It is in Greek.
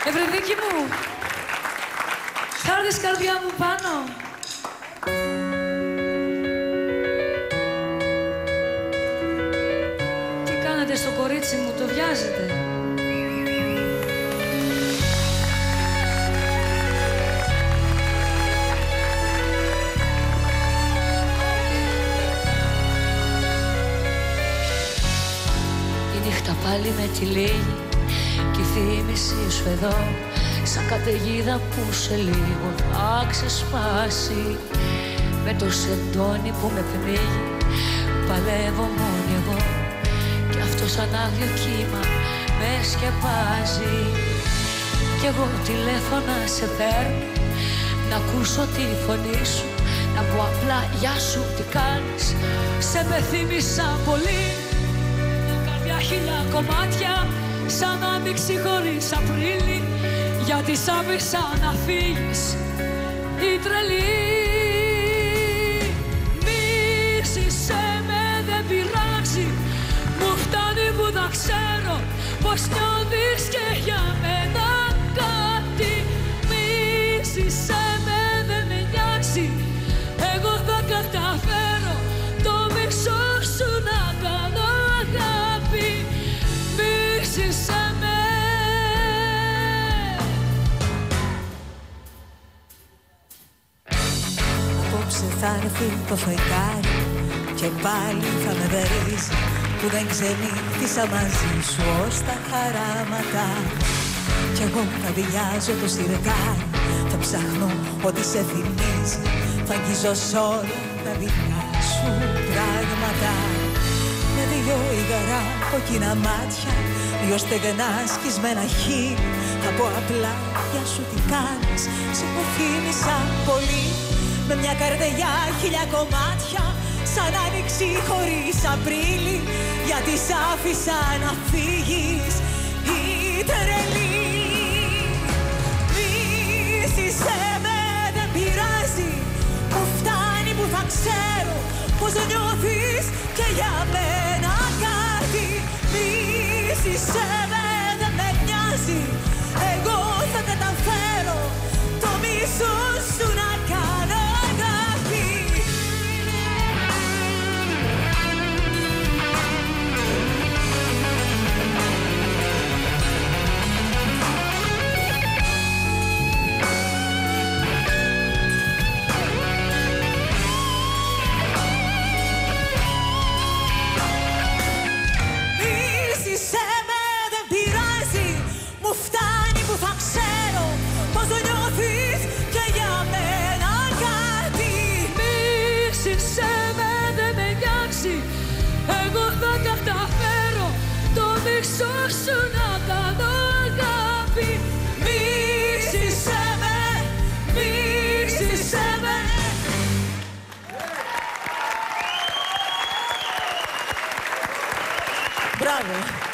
Ευρεδίκη μου, θα έρθεις καρδιά μου πάνω. Τι κάνετε στο κορίτσι μου, το βιάζετε? Η νύχτα πάλι με τυλίγει κι η θύμησή σου εδώ, σαν καταιγίδα που σε λίγο θα ξεσπάσει. Με το σεντόνι που με πνίγει παλεύω μόνη εγώ κι αυτό σαν άδειο κύμα με σκεπάζει. Κι εγώ τηλέφωνα σε παίρνω να ακούσω τη φωνή σου, να πω απλά γεια σου, τι κάνεις? Σε με θύμισα πολύ, μια καρδιά χίλια κομμάτια, σαν άνοιξη χωρίς Απρίλη, γιατί σ' άφησα να φύγεις η τρελή. Μίσησέ με, δεν πειράζει, μου φτάνει που θα ξέρω πως νιώθεις και για μένα κάτι. Μίσησέ με, δεν με νοιάζει, εγώ θα καταφέρω το μισό σου να κάνω αγάπη. Μίσησέ με. Απόψε θα έρθει το φεγγάρι και πάλι θα με βερίζει που δεν ξενύχτησα μαζί σου ως τα χαράματα. Κι εγώ θα δηλιάζω το σιρτάρι, θα ψάχνω ό,τι σε θυμίζει, θα αγγίζω σ' όλα τα δικά σου πράγματα. Με δυο υγαρά κόκκινα μάτια, δυο στεγνά σκισμένα χείλη, θα πω απλά για σου τι κάνεις, σε που θύμισα πολύ. Με μια καρδιά χίλια κομμάτια, σαν άνοιξη χωρίς Απρίλη, γιατί σ' άφησα να φύγεις η τρελή. Μίσησέ με, δεν πειράζει, μου φτάνει που θα ξέρω πως νιώθεις και για μένα κάτι. Μίσησέ με, δεν με νοιάζει, εγώ θα καταφέρω το μίσο σου να κάνω αγάπη. Μίσησέ με, δεν πειράζει, μου φτάνει που θα ξέρω πως νιώθεις και για μένα κάτι. Μίσησέ με, δεν με νοιάζει, εγώ θα καταφέρω το μισό σου να κάνω αγάπη. Μίσησέ με, μίσησέ με. Μπράβο.